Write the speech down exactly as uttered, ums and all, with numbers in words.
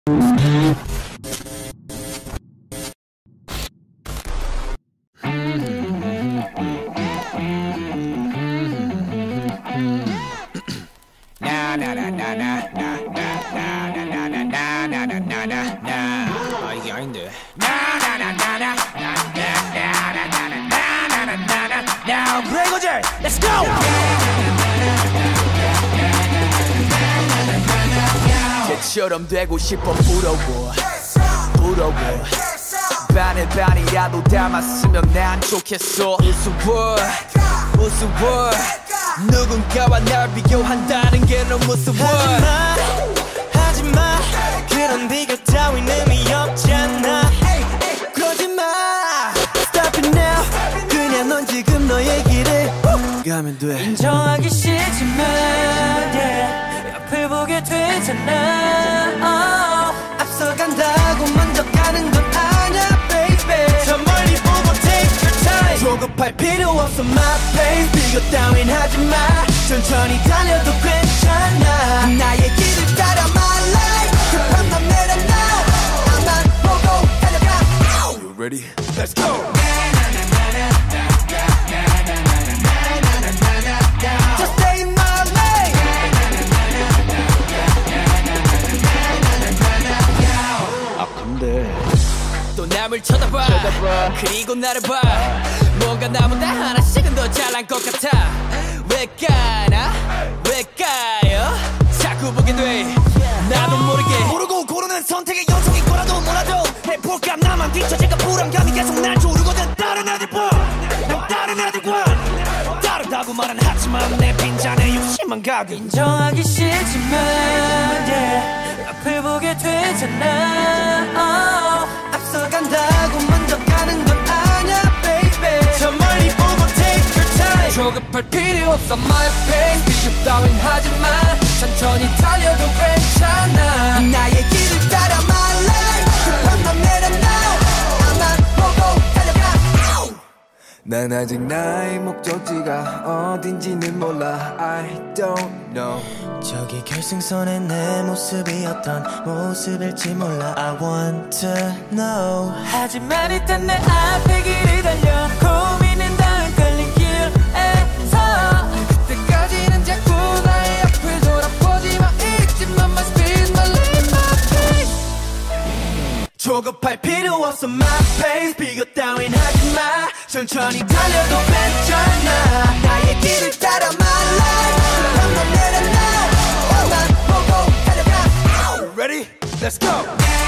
아 이게 아닌데. 그래 이거지. Let's go. 걔처럼 되고 싶어. 부러워 부러워 반에 반이라도 닮았으면 난 좋겠어. 우스워 우스워 누군가와 날 비교한다는 게 너무 무서워. 하지마 하지마 그런 비교 따윈 의미 없잖아. 그러지마 Stop it now 그냥 넌 지금 너의 길을 가면 돼. 인정하기 싫지만 yeah, 옆을 보게 되잖아. oh, 앞서간다고 먼저 가는 건 아냐 baby. 저 멀리 보고 take your time. 조급할 필요 없어 my pace. 비교 따윈 하지마 천천히 달려도 괜찮아. 나의 길을 따라 my life. 급한 맘 내려놔 나만 보고 달려가. You ready? Let's go. Just stay in my lane. 아 근데 또 남을 쳐다봐, 쳐다봐. 그리고 나를 봐. 뭔가 나보다 하나씩은 더 잘난 것 같아. 왜 까나 왜 까요 자꾸 보게 돼. 나도 모르게 모르고 고르는 선택의 연속인 거라도 몰라도 해볼까. 나만 뒤처질까 불안감이 계속 날 조르거든. 다른 애들과 난 다른 애들과 다르다고 말은 하지만 내 빈잔에 욕심만 가득. 인정하기 싫지만 yeah, 앞을 보게 되잖아. oh, 앞서간다고 먼저 가는 건 아냐 baby. 저 멀리 보고 take your time. 조급할 필요 없어 my pace. 비교 따윈 하지마 천천히 달려도 괜찮아. 나의 길을 따라 my life. 급한 맘 내려놔 나만 보고 달려가. 난 아직 나의 목적지가 어딘지는 몰라. I don't know. 저기 결승선에 내 모습이 어떤 모습일지 몰라. I want to know. 하지만 일단 내 앞에 길을 달려. 고민은 다 헷갈린 길에서 그때까지는 자꾸 나의 앞을 돌아보지마. 잊지마 my speed my lane my pace. 조급할 필요 없어 my pace. 비교 따윈 하지마 천천히 달려도 괜찮아. 나의 길을 따라 my life. 급한 맘 내려놔 나만 보고 달려가. Ready? Let's go.